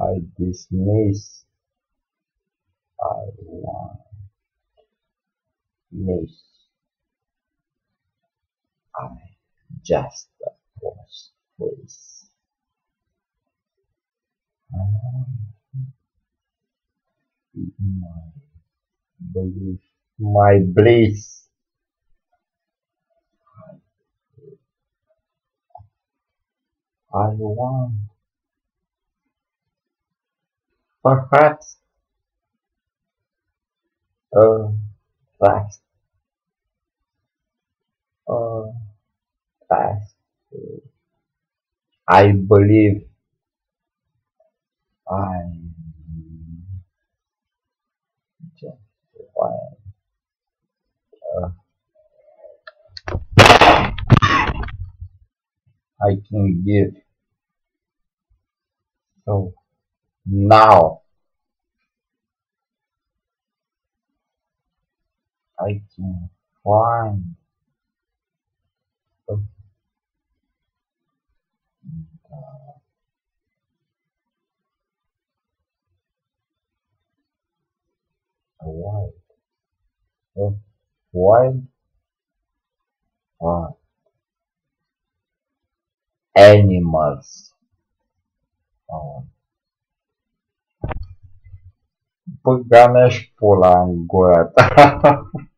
I dismiss. I want miss. I just was please. I my belief, my bliss. I want perhaps a fast, a fast. I believe I just want I can give. So now I can find a, a wild, a wild animals. Băga mea și pula în gura ta.